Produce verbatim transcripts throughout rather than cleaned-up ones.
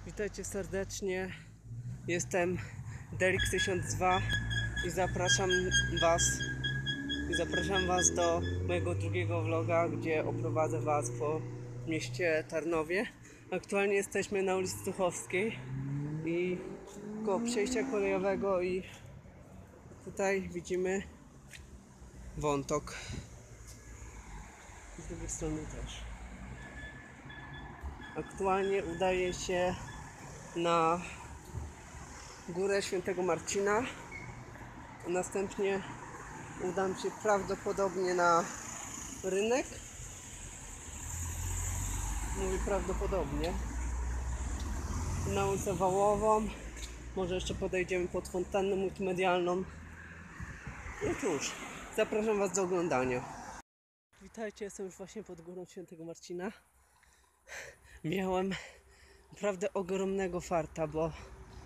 Witajcie serdecznie, jestem Derix tysiąc dwa i zapraszam was i zapraszam was do mojego drugiego vloga, gdzie oprowadzę was po mieście Tarnowie. Aktualnie jesteśmy na ulicy Tuchowskiej i koło przejścia kolejowego i tutaj widzimy Wątok. Z drugiej strony też. Aktualnie udaję się na Górę Świętego Marcina, a następnie udam się prawdopodobnie na rynek. Mówię prawdopodobnie. Na ulicę Wałową. Może jeszcze podejdziemy pod fontannę multimedialną. I cóż, zapraszam was do oglądania. Witajcie, jestem już właśnie pod Górą Świętego Marcina. Miałem naprawdę ogromnego farta, bo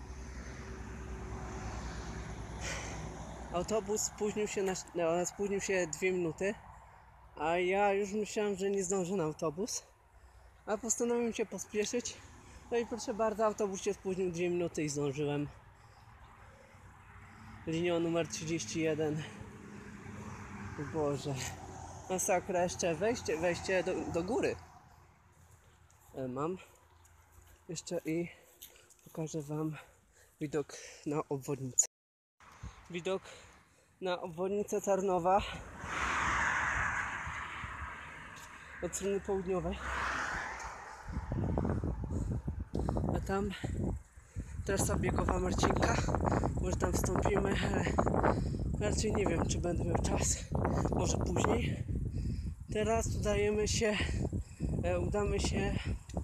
autobus spóźnił się na, no, spóźnił się dwie minuty, a ja już myślałem, że nie zdążę na autobus, a postanowiłem się pospieszyć. No i proszę bardzo, autobus się spóźnił dwie minuty i zdążyłem. Linią numer trzydzieści jeden. Boże, masakra. Jeszcze wejście, wejście do, do góry e, mam jeszcze i pokażę wam widok na obwodnicę. Widok na obwodnicę Tarnowa od strony południowej. A tam trasa biegowa Marcinka. Może tam wstąpimy, ale raczej nie wiem, czy będę miał czas. Może później. Teraz udajemy się, e, udamy się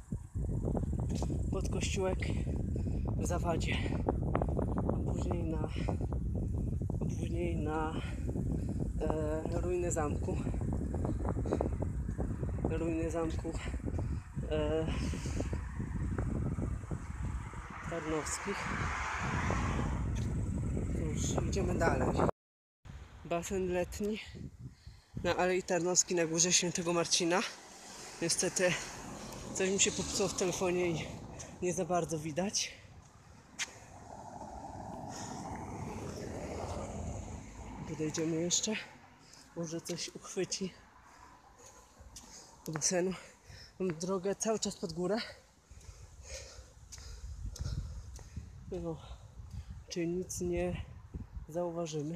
pod kościółek w Zawadzie. A później na, a później na e, ruiny zamku. Ruiny zamku e, tarnowskich. Cóż, idziemy dalej. Basen letni na Alei Tarnowskiej na Górze Świętego Marcina. Niestety coś mi się popsuło w telefonie i nie za bardzo widać. Podejdziemy jeszcze. Może coś uchwyci do basenu. Mam drogę cały czas pod górę. No, czyli nic nie zauważymy.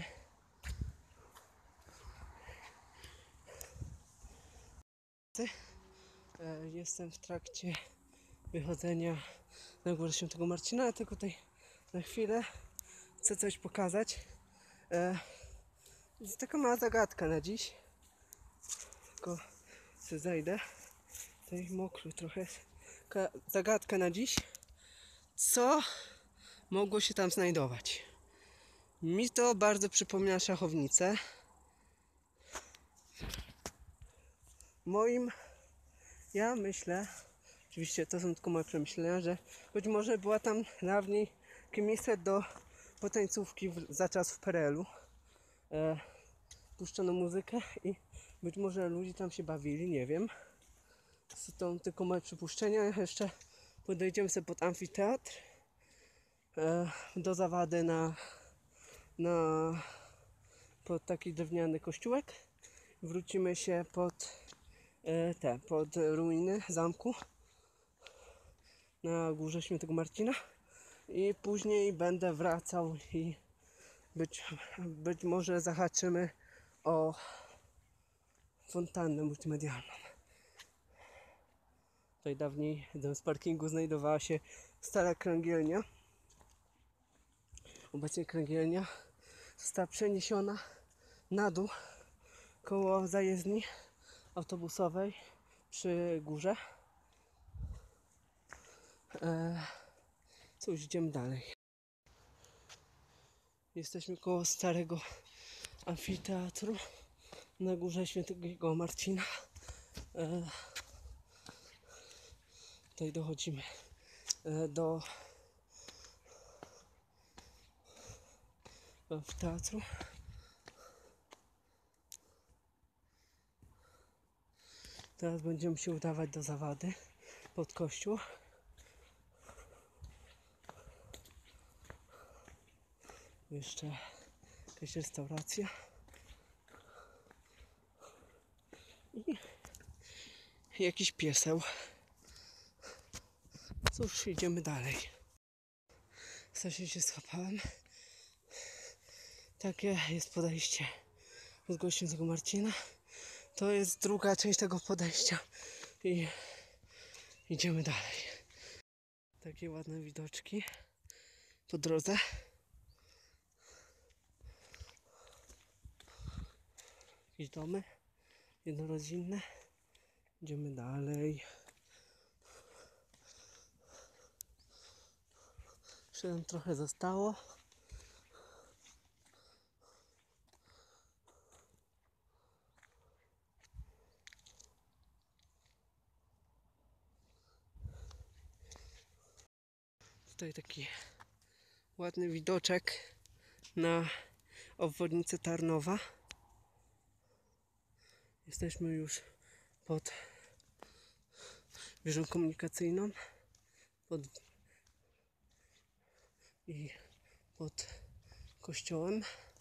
Jestem w trakcie wychodzenia na Górę Świętego Marcina, a tylko tutaj na chwilę chcę coś pokazać. Jest taka mała zagadka na dziś. Tylko sobie zajdę. Tutaj mokry trochę. Taka zagadka na dziś. Co mogło się tam znajdować? Mi to bardzo przypomina szachownicę. Moim, ja myślę, oczywiście to są tylko moje przemyślenia, że być może była tam dawniej takie miejsce do potańcówki w, za czas w P R L u. E, puszczono muzykę i być może ludzie tam się bawili, nie wiem. To tylko moje przypuszczenia. Jeszcze podejdziemy sobie pod amfiteatr, e, do Zawady na, na pod taki drewniany kościółek. Wrócimy się pod e, te, pod ruiny zamku na Górze Świętego Marcina i później będę wracał i być, być może zahaczymy o fontannę multimedialną. Tutaj dawniej z parkingu znajdowała się stara kręgielnia. Obecnie kręgielnia została przeniesiona na dół koło zajezdni autobusowej przy górze. Eee, cóż, idziemy dalej. Jesteśmy koło starego amfiteatru na Górze Świętego Marcina. Eee, tutaj dochodzimy e, do amfiteatru. Teraz będziemy się udawać do Zawady pod kościół. Jeszcze jakaś restauracja. I jakiś pieseł. Cóż, idziemy dalej. Strasznie się schapałem. Takie jest podejście od gościa Świętego Marcina. To jest druga część tego podejścia. I idziemy dalej. Takie ładne widoczki po drodze. Jakieś domy jednorodzinne. Idziemy dalej. Jeszcze nam trochę zostało. Tutaj taki ładny widoczek na obwodnicę Tarnowa. Jesteśmy już pod wieżą komunikacyjną pod i pod kościołem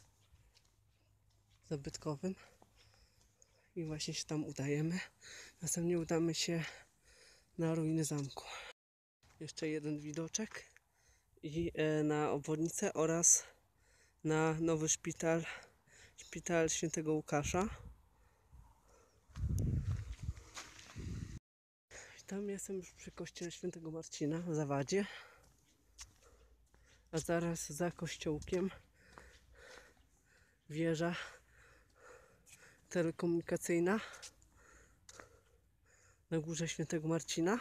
zabytkowym i właśnie się tam udajemy. Następnie udamy się na ruiny zamku. Jeszcze jeden widoczek i e, na obwodnicę oraz na nowy szpital, szpital Świętego Łukasza. Tam jestem już przy kościele Świętego Marcina w Zawadzie, a zaraz za kościołkiem wieża telekomunikacyjna na górze Świętego Marcina.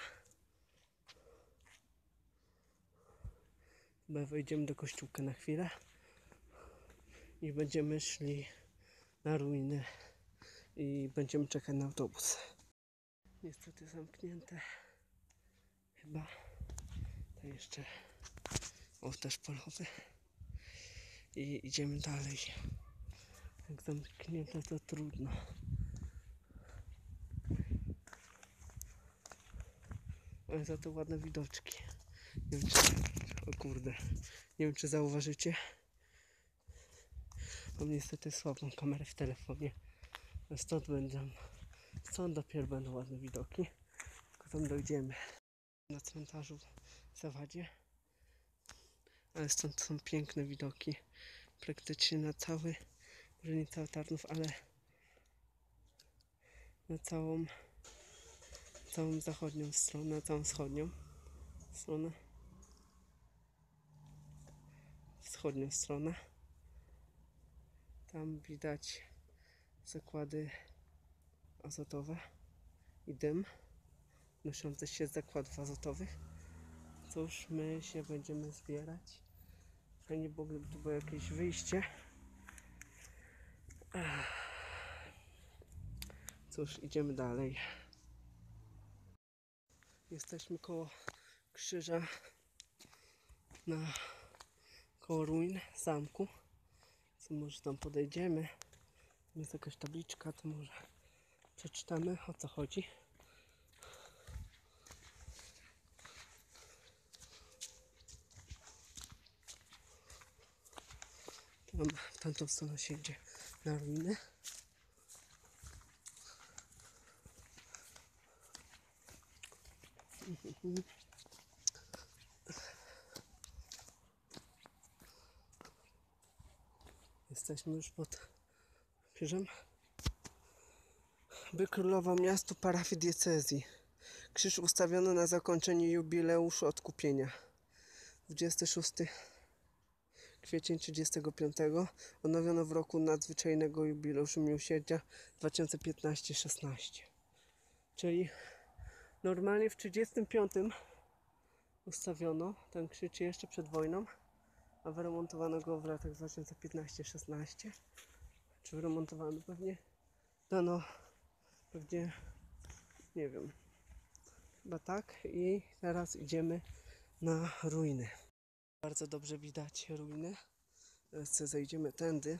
Chyba wejdziemy do kościółka na chwilę i będziemy szli na ruiny i będziemy czekać na autobus. Niestety zamknięte. Chyba. To jeszcze ołtarz polowy. I idziemy dalej. Jak zamknięte, to trudno. Ale za to ładne widoczki. Nie wiem, czy... O kurde. Nie wiem, czy zauważycie. Mam niestety słabą kamerę w telefonie. Stąd będą... Stąd dopiero będą ładne widoki. Tylko tam dojdziemy. Na cmentarzu w Zawadzie. Ale stąd są piękne widoki. Praktycznie na cały, może nie cały Tarnów, ale na całą, całą zachodnią stronę, na całą wschodnią stronę. Wschodnią stronę. Tam widać zakłady azotowe i dym noszący się z zakładów azotowych. Cóż, my się będziemy zbierać. Fajnie byłoby, gdyby było jakieś wyjście. Cóż, idziemy dalej. Jesteśmy koło krzyża, na koło ruin zamku. Co może tam podejdziemy. Jest jakaś tabliczka, to może przeczytamy, o co chodzi. Tam w tamtą stronę się idzie na ruiny. Jesteśmy już pod krzyżem. By królował miastu parafii diecezji. Krzyż ustawiono na zakończenie jubileuszu odkupienia. dwudziestego szóstego kwietnia trzydziestego piątego odnowiono w roku nadzwyczajnego jubileuszu miłosierdzia dwa tysiące piętnaście szesnaście. Czyli normalnie w trzydziestym piątym ustawiono ten krzyż jeszcze przed wojną, a wyremontowano go w latach dwa tysiące piętnaście szesnaście. Czy wyremontowano? Pewnie dano, pewnie, nie wiem, chyba tak. I teraz idziemy na ruiny. Bardzo dobrze widać ruiny. Teraz zejdziemy tędy.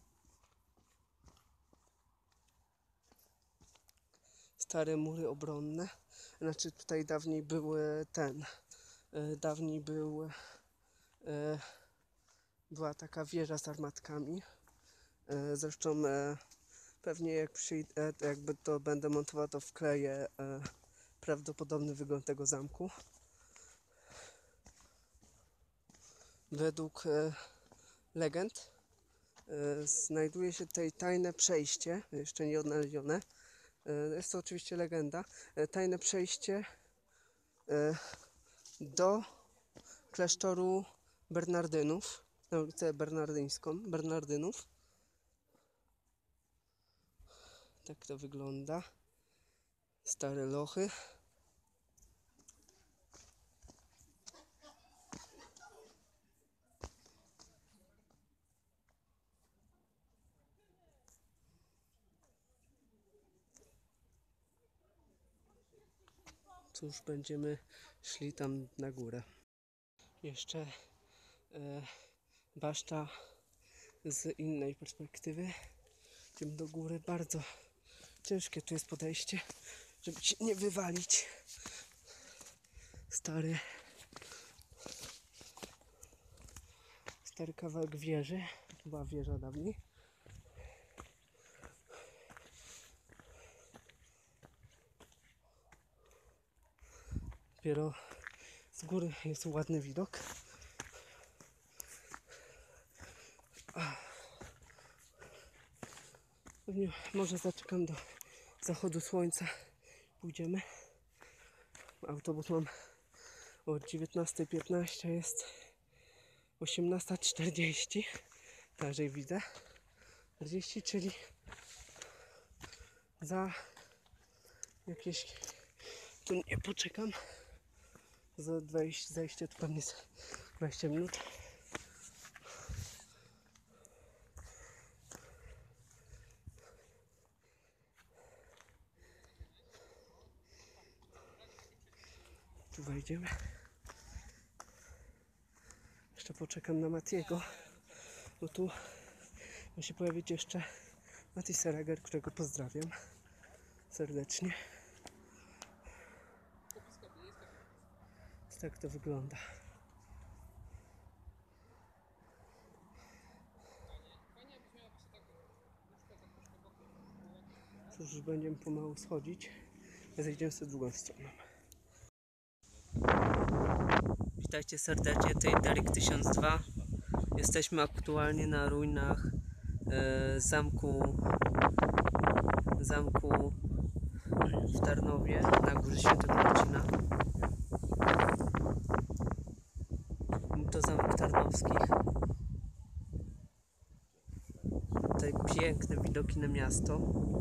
Stare mury obronne. Znaczy tutaj dawniej były ten, dawniej był była taka wieża z armatkami. E, zresztą e, pewnie jak przyjdę, jakby to będę montował, to wkleję e, prawdopodobny wygląd tego zamku. Według e, legend e, znajduje się tutaj tajne przejście, jeszcze nie odnalezione. E, jest to oczywiście legenda. E, tajne przejście e, do klasztoru Bernardynów, na ulicę Bernardyńską, Bernardynów. Tak to wygląda. Stare lochy. Cóż, będziemy szli tam na górę. Jeszcze e, baszta z innej perspektywy. Idziemy do góry. Bardzo ciężkie tu jest podejście, żeby się nie wywalić. Stary stary kawałek wieży. To była wieża dawniej. Dopiero z góry jest ładny widok. Pewnie może zaczekam do zachodu słońca. Pójdziemy. Autobus mam o dziewiętnasta piętnaście, jest osiemnasta czterdzieści. Także widzę. czterdzieści, czyli za jakieś... Tu nie poczekam. Za dwadzieścia, zajście to pewnie jest dwadzieścia minut. Tu wejdziemy. Jeszcze poczekam na Matiego, bo tu ma się pojawić jeszcze Mati Serager, którego pozdrawiam serdecznie. Tak to wygląda. Cóż, już będziemy pomału schodzić. Zejdziemy sobie drugą stroną. Witajcie serdecznie, tutaj Derek tysiąc dwa. Jesteśmy aktualnie na ruinach e, zamku zamku w Tarnowie na górze Świętego Marcina. To zamek Tarnowskich. Tutaj piękne widoki na miasto.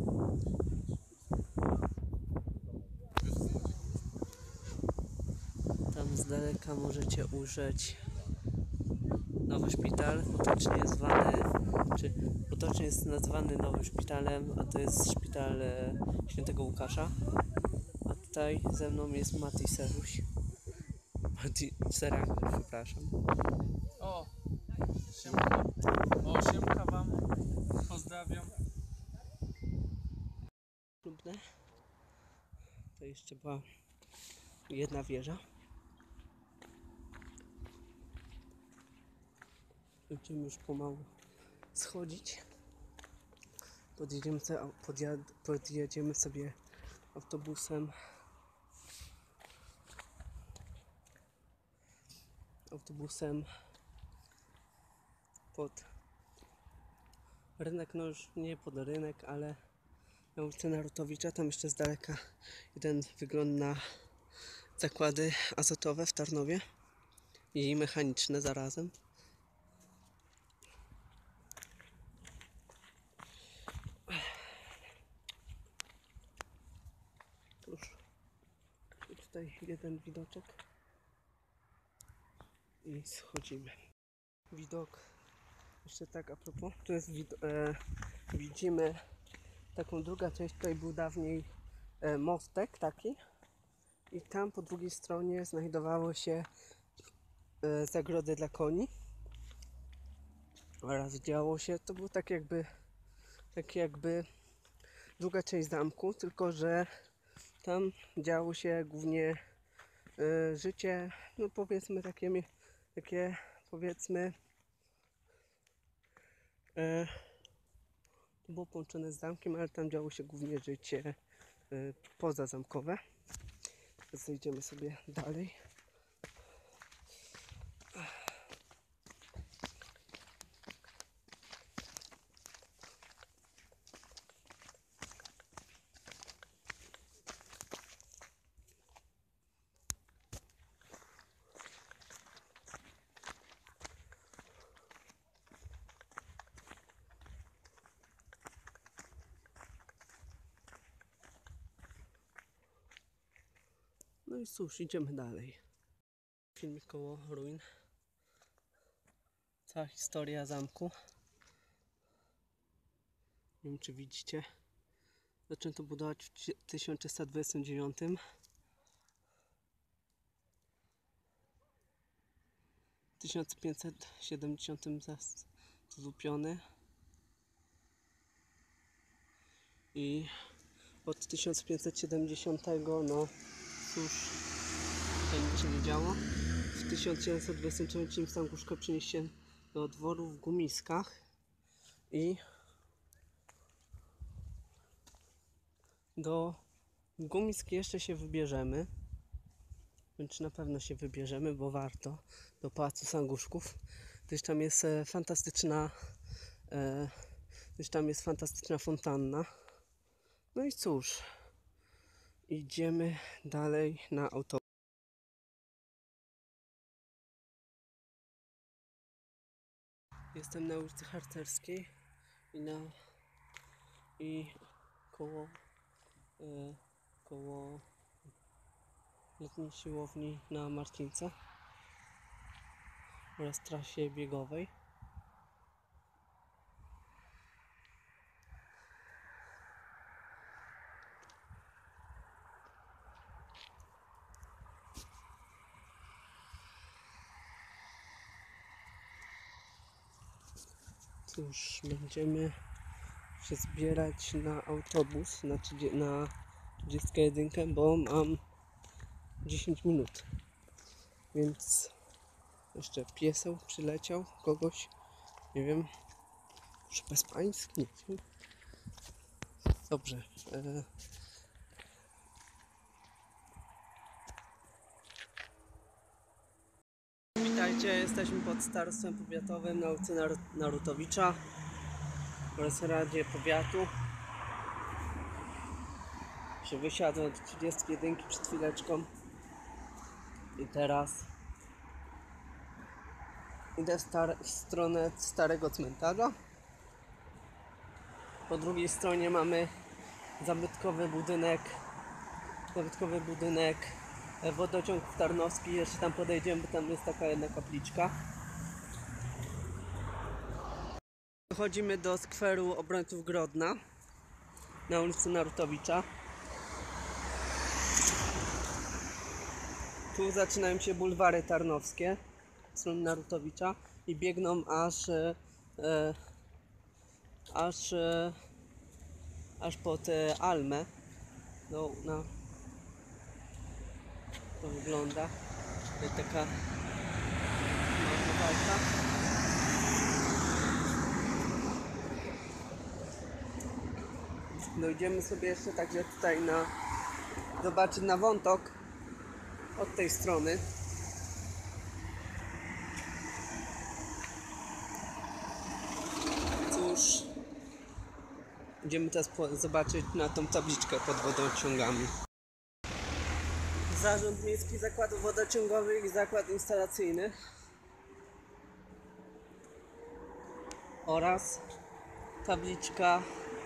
Tam z daleka możecie ujrzeć nowy szpital, potocznie zwany, czy potocznie jest nazwany nowym szpitalem, a to jest szpital e, Świętego Łukasza. A tutaj ze mną jest Mati Seruś. Mati Serager, przepraszam. O, siemka. O, siemka wam. Pozdrawiam. Lubne. To jeszcze była jedna wieża. Będziemy już pomału schodzić. Podjedziemy sobie, podjad, podjedziemy sobie autobusem. Autobusem pod rynek, no już nie pod rynek, ale na ulicę Narutowicza. Tam jeszcze z daleka jeden wygląd na zakłady azotowe w Tarnowie i mechaniczne zarazem. Cóż, tutaj jeden widoczek i schodzimy. Widok, jeszcze tak a propos, tu jest wid e, widzimy taką drugą część, tutaj był dawniej e, mostek taki i tam po drugiej stronie znajdowało się e, zagrody dla koni oraz działo się, to był tak jakby tak jakby druga część zamku, tylko że tam działo się głównie y, życie, no powiedzmy takie, takie powiedzmy E, to było połączone z zamkiem, ale tam działo się głównie życie e, pozazamkowe. Zejdziemy sobie dalej. No i cóż, idziemy dalej. Filmik koło ruin. Cała historia zamku. Nie wiem, czy widzicie. Zaczęto budować w tysiąc trzysta dwudziestym dziewiątym. W tysiąc pięćset siedemdziesiątym zlupiony. I od tysiąc pięćset siedemdziesiątego, no cóż, tutaj nic się nie działo. W tysiąc siedemset dwudziestym trzecim Sanguszko przeniesie się do dworu w Gumiskach i do Gumisk jeszcze się wybierzemy. Więc na pewno się wybierzemy, bo warto, do Pałacu Sanguszków. Gdyż tam jest e, fantastyczna e, gdyż tam jest fantastyczna fontanna. No i cóż, idziemy dalej na autobus. Jestem na ulicy Harcerskiej i na i koło e, koło letniej siłowni na Marcince oraz trasie biegowej. Cóż, będziemy się zbierać na autobus na, na trzydziestą jedynkę, bo mam dziesięć minut. Więc jeszcze pieseł przyleciał, kogoś, nie wiem, może bezpański, nie wiem. Dobrze. E... Witajcie, jesteśmy pod starostwem powiatowym na ulicy Nar Narutowicza oraz Radzie Powiatu. Się wysiadłem od trzydziestej jedynki przed chwileczką i teraz idę w, w stronę starego cmentarza. Po drugiej stronie mamy zabytkowy budynek, zabytkowy budynek wodociąg tarnowski. Jeszcze tam podejdziemy, bo tam jest taka jedna kapliczka. Dochodzimy do skweru obrońców Grodna na ulicy Narutowicza. Tu zaczynają się bulwary tarnowskie w stronę Narutowicza i biegną aż e, aż e, aż pod e, Almę. No, no. To wygląda. Jest taka walka. Dojdziemy sobie jeszcze także tutaj na zobaczyć na Wątok od tej strony. Cóż, idziemy teraz po, zobaczyć na tą tabliczkę pod wodociągami. Zarząd Miejski Zakładów Wodociągowych i Zakład Instalacyjny oraz tabliczka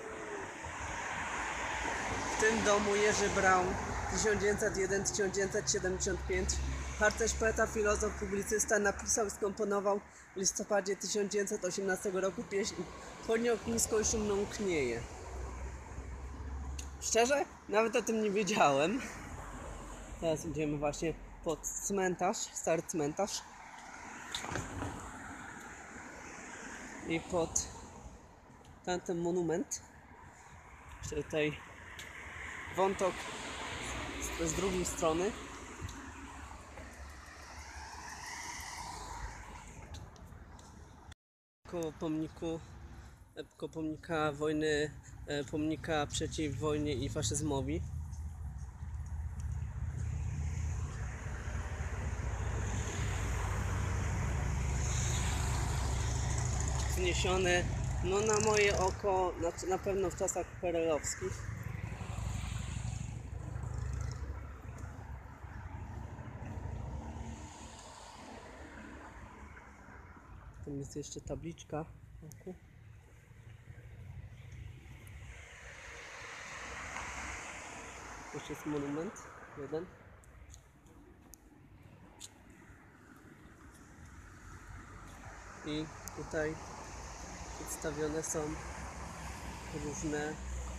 w tym domu Jerzy Braun tysiąc dziewięćset jeden do tysiąc dziewięćset siedemdziesiąt pięć. Harcerz, poeta, filozof, publicysta, napisał i skomponował w listopadzie tysiąc dziewięćset osiemnastego roku pieśń Chodnie ognisko i szumną knieje. Szczerze? Nawet o tym nie wiedziałem. Teraz idziemy właśnie pod cmentarz, stary cmentarz. I pod tamten monument. Jeszcze tutaj Wątok z, z drugiej strony. Koło pomniku e, koło pomnika wojny, e, pomnika przeciw wojnie i faszyzmowi. Wzniesiony, no na moje oko, na, na pewno w czasach perelowskich. Tam jest jeszcze tabliczka wokół. Jeszcze jest monument jeden. I tutaj przedstawione są różne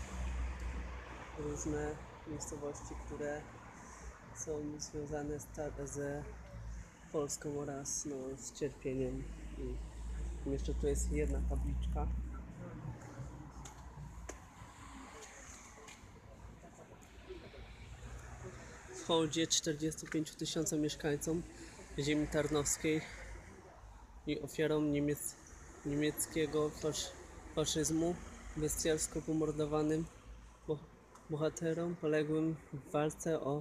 różne miejscowości, które są związane z, ta, z Polską oraz no, z cierpieniem. I jeszcze tu jest jedna tabliczka. W hołdzie czterdziestu pięciu tysiącom mieszkańcom ziemi tarnowskiej i ofiarom niemiec, niemieckiego fasz, faszyzmu, bestialsko pomordowanym bo, bohaterom poległym w walce o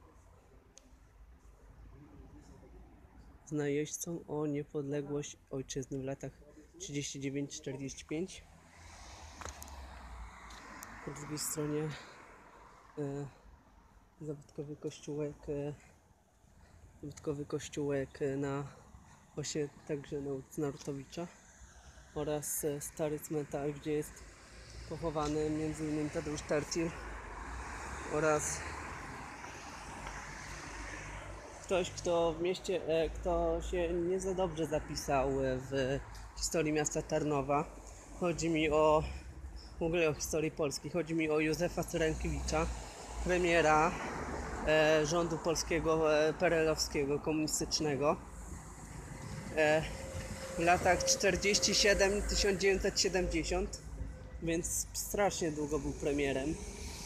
z najeźdźcą o niepodległość ojczyzny w latach trzydzieści dziewięć czterdzieści pięć. Po drugiej stronie e, zabytkowy kościółek e, zabytkowy kościółek na właśnie także na ulicy Narutowicza oraz e, stary cmentarz, gdzie jest pochowany między innymi Tadeusz Tercil oraz ktoś, kto w mieście, e, kto się nie za dobrze zapisał w historii miasta Tarnowa. Chodzi mi o w ogóle o historii Polski. Chodzi mi o Józefa Cyrankiewicza, premiera e, rządu polskiego e, perelowskiego, komunistycznego. E, w latach czterdziestym siódmym do tysiąc dziewięćset siedemdziesiątego, więc strasznie długo był premierem.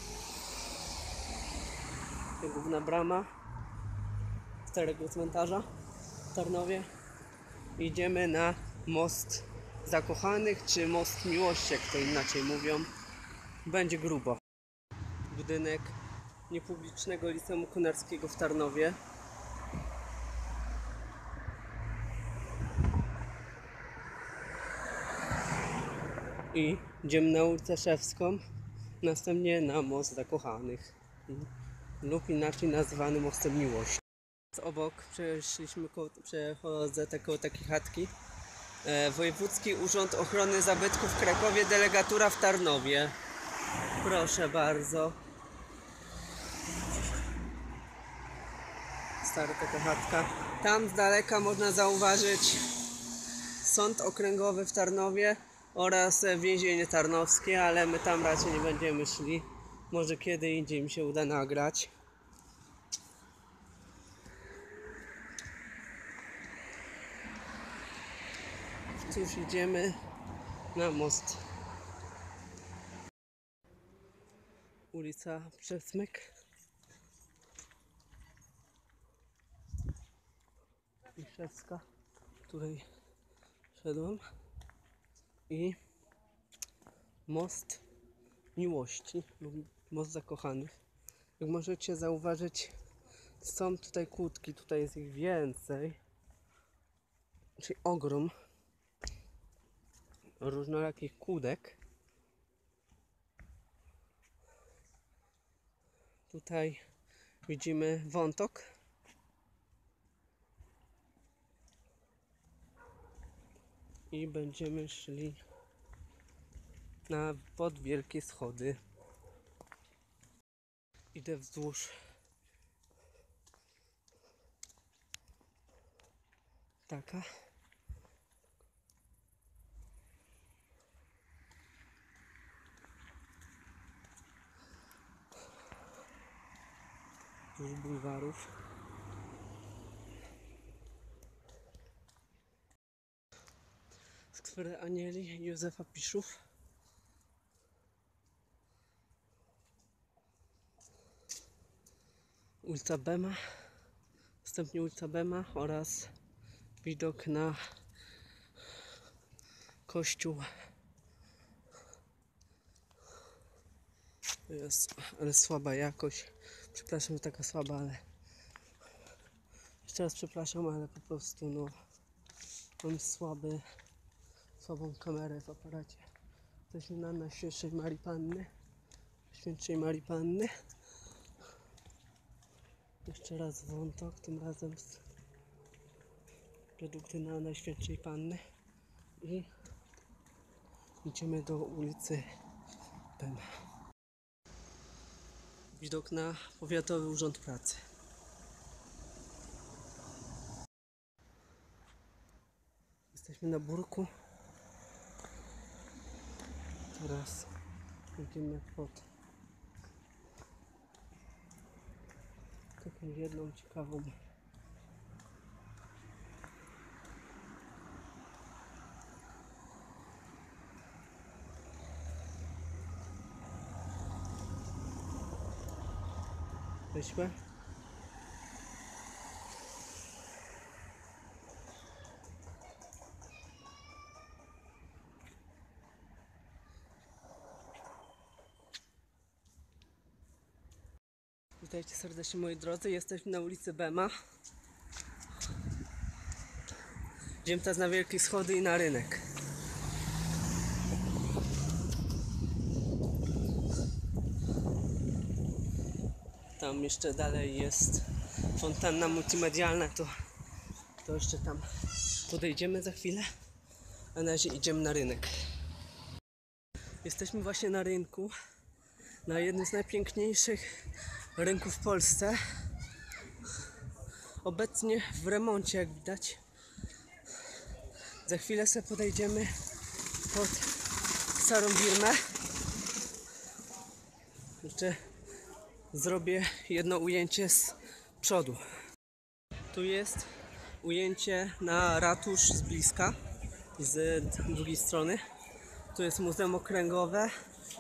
Główna brama starego cmentarza w Tarnowie. Idziemy na most zakochanych, czy most miłości, jak to inaczej mówią. Będzie grubo. Budynek niepublicznego Liceum Konarskiego w Tarnowie. I idziemy na ulicę Szewską, następnie na most zakochanych lub inaczej nazwany mostem miłości. Obok przeszliśmy koło, przechodzę tak koło takiej chatki. E, Wojewódzki Urząd Ochrony Zabytków w Krakowie, delegatura w Tarnowie. Proszę bardzo. Stara taka chatka. Tam z daleka można zauważyć Sąd Okręgowy w Tarnowie oraz więzienie tarnowskie, ale my tam raczej nie będziemy szli. Może kiedy indziej mi się uda nagrać. Cóż, idziemy na most. Ulica Przesmyk. Miszewska, której szedłem. I most miłości lub most zakochanych. Jak możecie zauważyć, są tutaj kłódki, tutaj jest ich więcej. Czyli ogrom różnorakich kłódek. Tutaj widzimy wątok. I będziemy szli na pod wielkie schody. Idę wzdłuż taka. Wzdłuż bulwarów. Skwery Anieli Józefa Piszów. Ulica Bema, następnie ulica Bema oraz widok na kościół Jest, ale słaba jakość. Przepraszam, że taka słaba, ale jeszcze raz przepraszam, ale po prostu no mam słaby, słabą kamerę w aparacie. Jesteśmy na Najświętszej Marii Panny. Świętszej Marii Panny. Jeszcze raz wątok, tym razem z produkty na Najświętszej Panny. I idziemy do ulicy Pema. Widok na Powiatowy Urząd Pracy. Jesteśmy na Burku. Teraz idziemy pod taką jedną ciekawą wyśmę. Witajcie serdecznie moi drodzy, jesteśmy na ulicy Bema. Idziemy teraz na Wielkie Schody i na rynek. Tam jeszcze dalej jest fontanna multimedialna, to, to jeszcze tam podejdziemy za chwilę. A na razie idziemy na rynek. Jesteśmy właśnie na rynku, na jednym z najpiękniejszych rynków w Polsce. Obecnie w remoncie, jak widać. Za chwilę sobie podejdziemy pod Starą Birmę. Jeszcze zrobię jedno ujęcie z przodu. Tu jest ujęcie na ratusz z bliska, z drugiej strony. Tu jest Muzeum Okręgowe.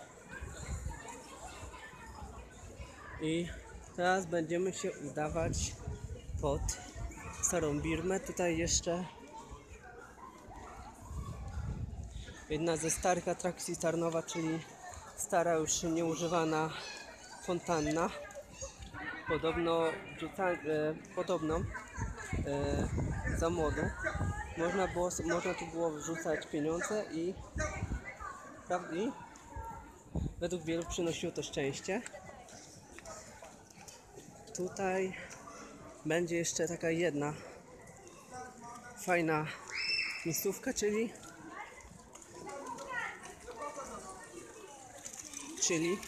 I teraz będziemy się udawać pod Starą Birmę. Tutaj jeszcze jedna ze starych atrakcji Tarnowa, czyli stara już nieużywana fontanna. Podobno, wrzuca, e, podobno e, za młodu można, było, można tu było wrzucać pieniądze i, i według wielu przynosiło to szczęście. Tutaj będzie jeszcze taka jedna fajna miejscówka, czyli czyli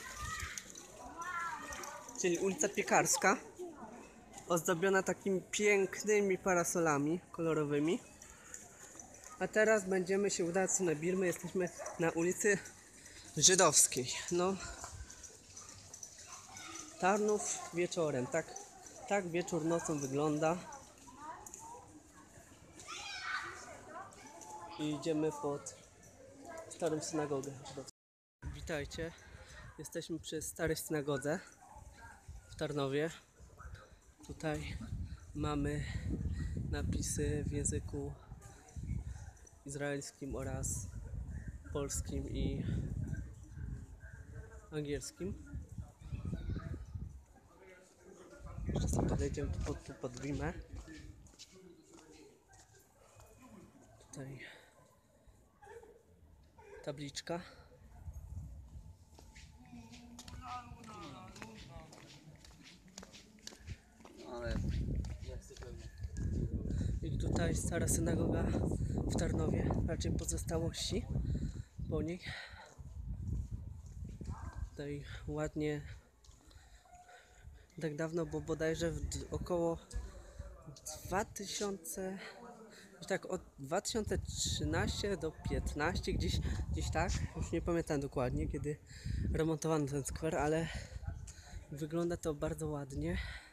czyli ulica Piekarska, ozdobiona takimi pięknymi parasolami kolorowymi. A teraz będziemy się udać na Birmę. Jesteśmy na ulicy Żydowskiej. No, Tarnów wieczorem, tak, tak wieczór nocą wygląda. I idziemy pod Starą Synagogę Żydowską. Witajcie, jesteśmy przy Starej Synagodze w Tarnowie. Tutaj mamy napisy w języku izraelskim oraz polskim i angielskim. Jeszcze sobie podejdziemy tu pod, tu pod Bimę. Tutaj tabliczka. I tutaj Stara Synagoga w Tarnowie, raczej pozostałości po niej. Tutaj ładnie, tak dawno, bo bodajże w około dwa tysiące, tak od dwa tysiące trzynastego do piętnastego, gdzieś, gdzieś tak, już nie pamiętam dokładnie, kiedy remontowano ten skwer, ale wygląda to bardzo ładnie.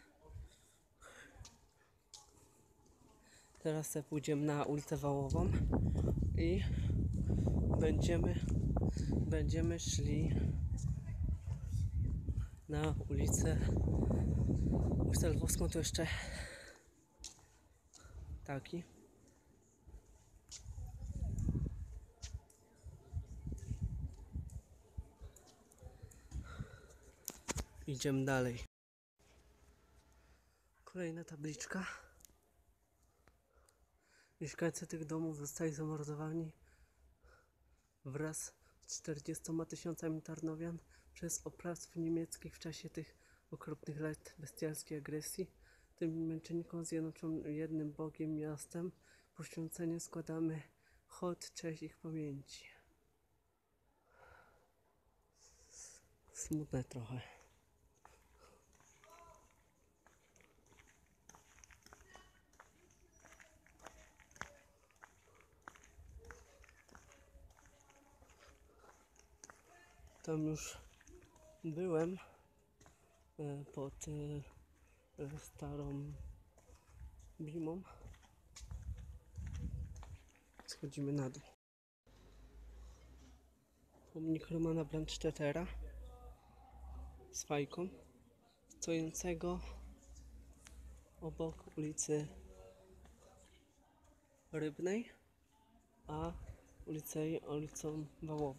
Teraz sobie pójdziemy na ulicę Wałową i będziemy, będziemy szli na ulicę, ulicę Lwowską, to jeszcze taki. Idziemy dalej. Kolejna tabliczka. Mieszkańcy tych domów zostali zamordowani wraz z czterdziestoma tysiącami Tarnowian przez oprawców niemieckich w czasie tych okropnych lat bestialskiej agresji. Tym męczennikom zjednoczonym jednym Bogiem, miastem, poświęcenie składamy hołd, cześć ich pamięci. Smutne trochę. Tam już byłem e, pod e, starą Bimą. Schodzimy na dół. Pomnik Romana Brandstättera z fajką, stojącego obok ulicy Rybnej, a ulicę ulicą Wałową.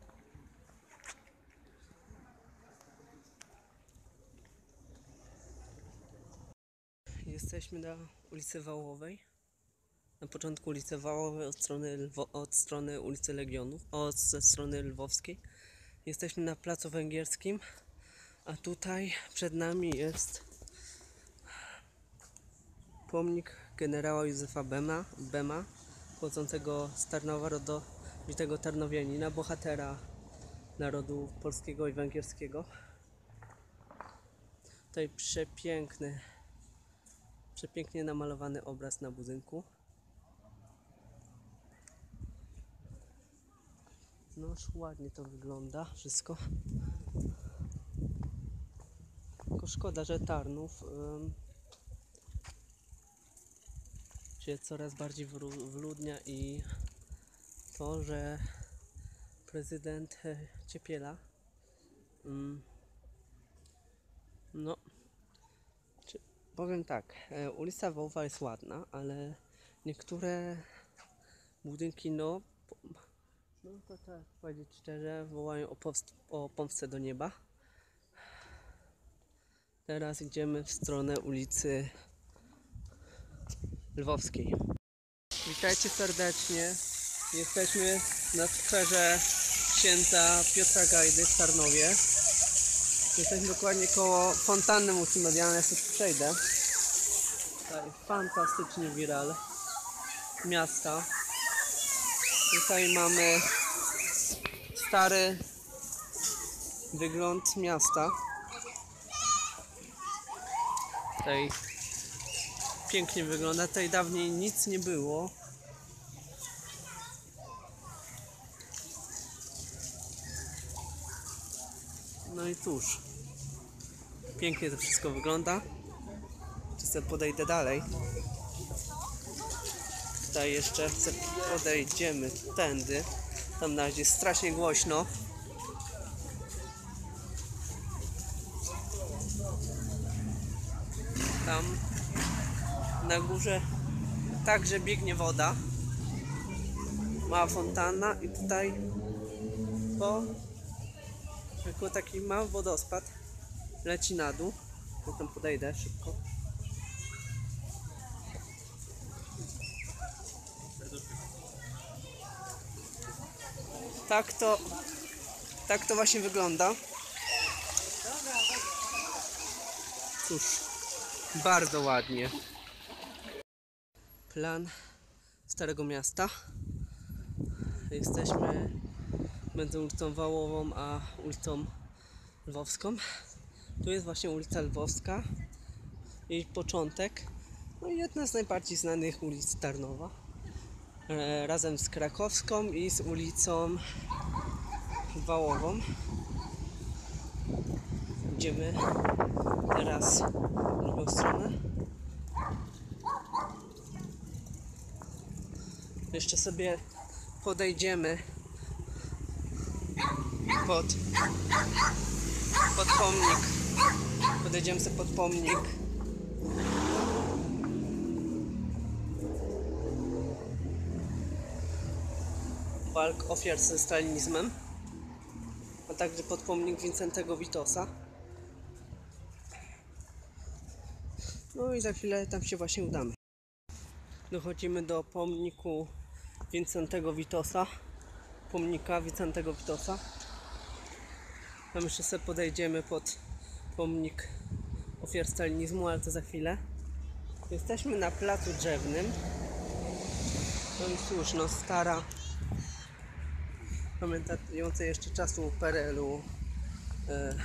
Jesteśmy na ulicy Wałowej. Na początku ulicy Wałowej od strony, Lwo, od strony ulicy Legionów, od ze strony lwowskiej. Jesteśmy na Placu Węgierskim, a tutaj przed nami jest pomnik generała Józefa Bema, Bema pochodzącego z Tarnowa, rodowitego Tarnowianina, bohatera narodu polskiego i węgierskiego. Tutaj przepiękny, przepięknie namalowany obraz na budynku. No już ładnie to wygląda wszystko. Tylko szkoda, że Tarnów um, się coraz bardziej wyludnia i to, że prezydent Ciepiela um, no czy, powiem tak, e, ulica Wołowa jest ładna, ale niektóre budynki no No to trzeba powiedzieć szczerze, wołają o, o pomstę do nieba. Teraz idziemy w stronę ulicy Lwowskiej. Witajcie serdecznie. Jesteśmy na skwerze księdza Piotra Gajdy w Tarnowie. Jesteśmy dokładnie koło fontanny multimedialnej, ja sobie przejdę. Tutaj fantastyczny wiral miasta. Tutaj mamy stary wygląd miasta. Tutaj pięknie wygląda. Tutaj dawniej nic nie było. No i cóż, pięknie to wszystko wygląda. Czy sobie podejdę dalej? Tutaj jeszcze podejdziemy tędy. Tam na razie jest strasznie głośno. Tam na górze także biegnie woda. Mała fontanna i tutaj po jako taki mały wodospad leci na dół. Potem podejdę szybko. Tak to, tak to właśnie wygląda. Cóż, bardzo ładnie. Plan Starego Miasta. Jesteśmy między ulicą Wałową a ulicą Lwowską. Tu jest właśnie ulica Lwowska, jej początek. No i jedna z najbardziej znanych ulic Tarnowa. E, razem z Krakowską i z ulicą Wałową. Idziemy teraz w drugą stronę. Jeszcze sobie podejdziemy pod, pod pomnik. Podejdziemy sobie pod pomnik. Walk ofiar ze stalinizmem, a także pod pomnik Wincentego Witosa. No i za chwilę tam się właśnie udamy. Dochodzimy do pomniku Wincentego Witosa. Pomnika Wincentego Witosa. Tam jeszcze sobie podejdziemy pod pomnik ofiar stalinizmu, ale to za chwilę. Jesteśmy na placu drzewnym. No i cóż, no stara, pamiętająca jeszcze czasu P R L u e,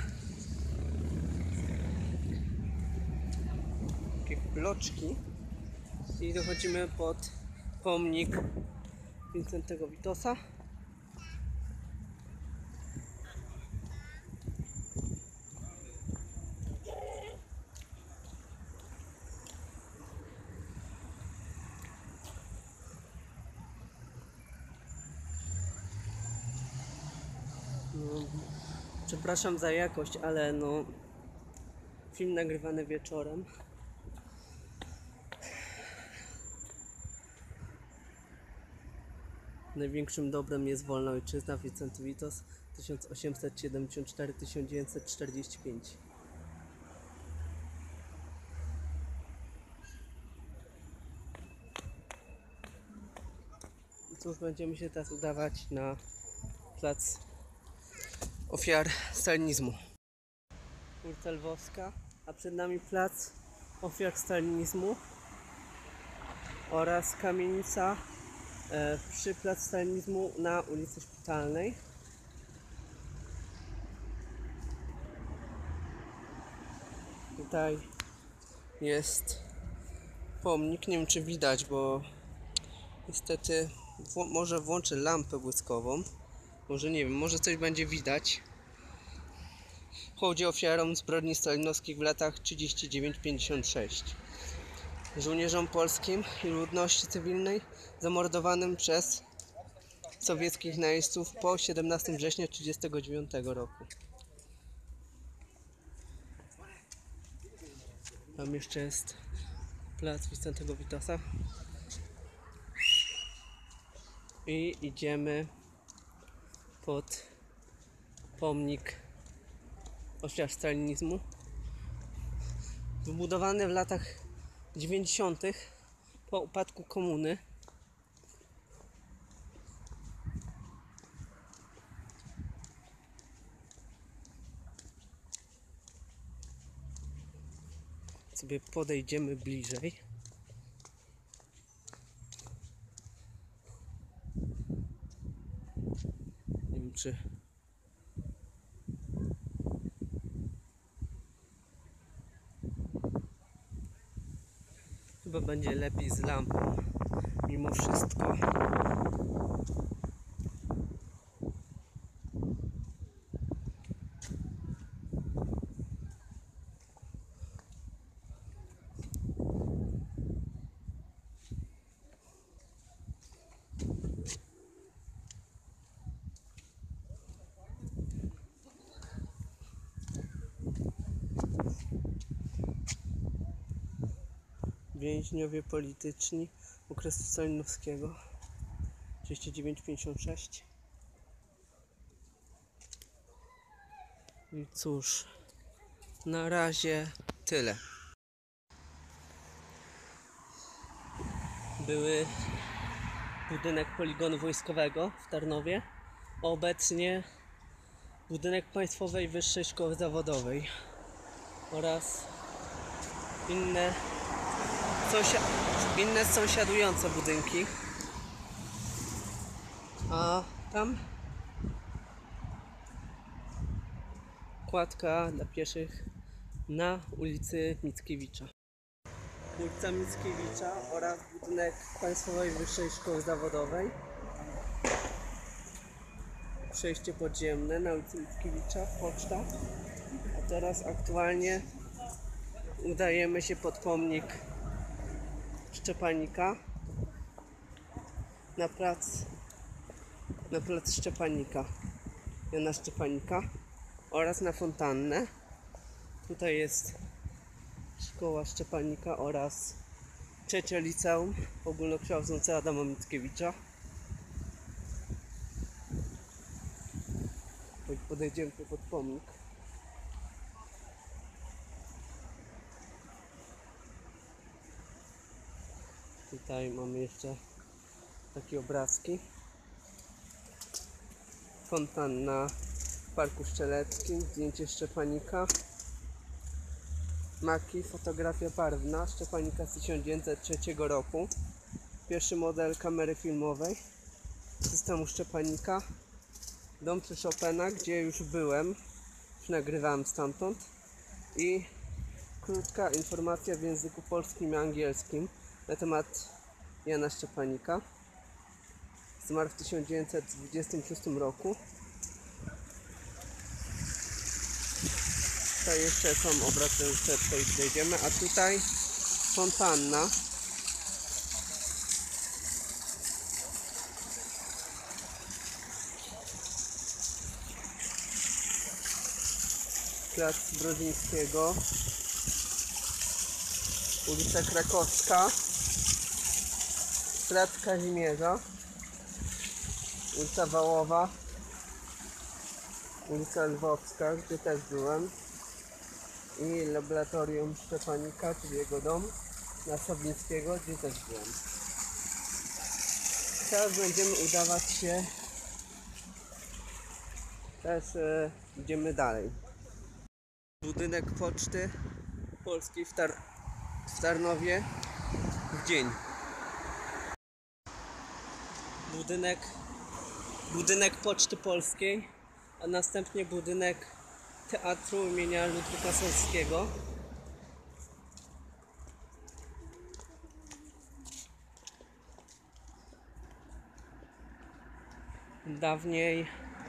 takie bloczki. I dochodzimy pod pomnik Wincentego Witosa. No, przepraszam za jakość, ale no film nagrywany wieczorem. Największym dobrem jest wolna ojczyzna. Wincenty Witos, tysiąc osiemset siedemdziesiąt cztery do tysiąc dziewięćset czterdzieści pięć. I cóż, będziemy się teraz udawać na plac ofiar stalinizmu. Ulica Lwowska, a przed nami plac ofiar stalinizmu oraz kamienica e, przy plac stalinizmu na ulicy Szpitalnej. Tutaj jest pomnik, nie wiem czy widać, bo niestety w może włączę lampę błyskową. Może nie wiem, może coś będzie widać. Hołdzie ofiarom zbrodni stalinowskich w latach trzydziestym dziewiątym do pięćdziesiątego szóstego. Żołnierzom polskim i ludności cywilnej zamordowanym przez sowieckich najeźdźców po siedemnastego września tysiąc dziewięćset trzydziestego dziewiątego roku. Tam jeszcze jest plac Wincentego Witosa. I idziemy pod pomnik ofiar stalinizmu. Wybudowany w latach dziewięćdziesiątych po upadku komuny. Sobie podejdziemy bliżej. Nie wiem czy chyba będzie lepiej z lampą mimo wszystko. Więźniowie polityczni okresu stalinowskiego trzydzieści dziewięć do pięćdziesiątego szóstego. I cóż, na razie tyle. Były budynek poligonu wojskowego w Tarnowie, a obecnie budynek Państwowej Wyższej Szkoły Zawodowej oraz inne Sąsia inne sąsiadujące budynki. A tam kładka dla pieszych na ulicy Mickiewicza. Ulica Mickiewicza oraz budynek Państwowej Wyższej Szkoły Zawodowej. Przejście podziemne na ulicy Mickiewicza, poczta. A teraz aktualnie udajemy się pod pomnik Szczepanika na plac na plac Szczepanika Jana Szczepanika oraz na fontannę. Tutaj jest szkoła Szczepanika oraz trzecie liceum ogólnokształcące Adama Mickiewicza. Podejdziemy tu pod pomnik. Tutaj mamy jeszcze takie obrazki. Fontanna w Parku Szczeleckim, zdjęcie Szczepanika. Maki, fotografia barwna, Szczepanika z tysiąc dziewięćset trzeciego roku. Pierwszy model kamery filmowej systemu Szczepanika. Dom przy Chopina, gdzie już byłem, już nagrywałem stamtąd. I krótka informacja w języku polskim i angielskim na temat Jana Szczepanika. Zmarł w tysiąc dziewięćset dwudziestym szóstym roku. Tutaj jeszcze są obrazy, jeszcze tutaj dojdziemy, a tutaj fontanna. Plac Brodzińskiego, ulica Krakowska, Plac Kazimierza, ulica Wałowa, ulica Lwowska, gdzie też byłem, i laboratorium Szczepanika, czyli jego dom, na Soblińskiego, gdzie też byłem. Teraz będziemy udawać się, teraz e, idziemy dalej. Budynek Poczty Polskiej w, Tar w Tarnowie w dzień. Budynek, budynek Poczty Polskiej, a następnie budynek Teatru imienia Ludwika Solskiego. Dawniej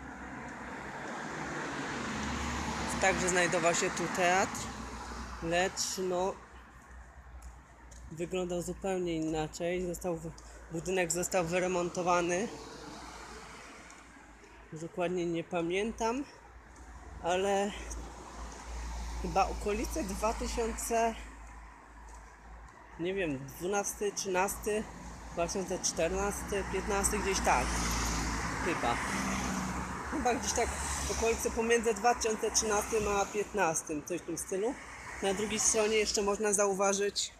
także znajdował się tu teatr, lecz no wyglądał zupełnie inaczej. Został, budynek został wyremontowany. Dokładnie nie pamiętam, ale chyba okolice dwa tysiące, nie wiem, dwunasty, trzynasty, dwa tysiące czternasty, piętnasty, gdzieś tak. Chyba. Chyba gdzieś tak w okolicy pomiędzy dwa tysiące trzynastym a piętnastym, coś w tym stylu. Na drugiej stronie jeszcze można zauważyć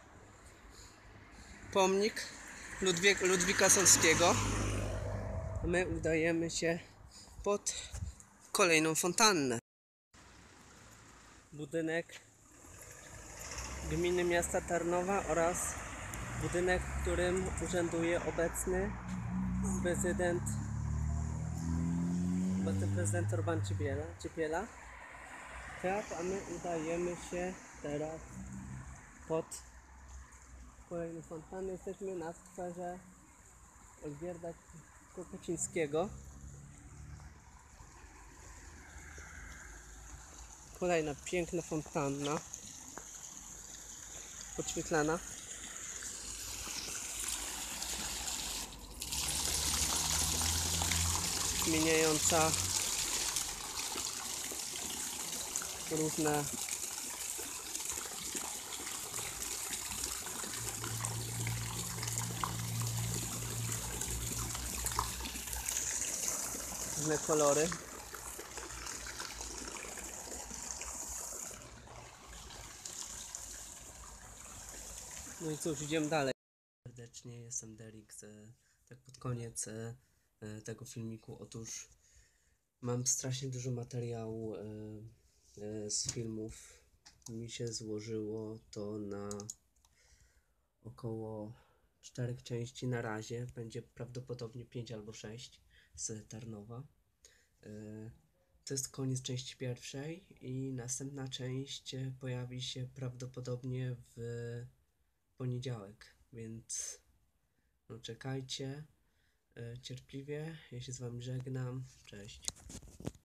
pomnik Ludwik, Ludwika Solskiego. My udajemy się pod kolejną fontannę. Budynek Gminy Miasta Tarnowa oraz budynek, w którym urzęduje obecny prezydent obecny prezydent Urban Ciepiela, Ciepiela. Tak, a my udajemy się teraz pod kolejną fontannę. Jesteśmy na skwerze Olgierda Kokocińskiego. Kolejna piękna fontanna, podświetlana. Zmieniająca różne różne kolory. No i cóż, idziemy dalej. Serdecznie, jestem Derix. Tak pod koniec tego filmiku. Otóż mam strasznie dużo materiału z filmów. Mi się złożyło to na około czterech części na razie. Będzie prawdopodobnie pięć albo sześć z Tarnowa. To jest koniec części pierwszej i następna część pojawi się prawdopodobnie w poniedziałek, więc no czekajcie cierpliwie. Ja się z wami żegnam. Cześć.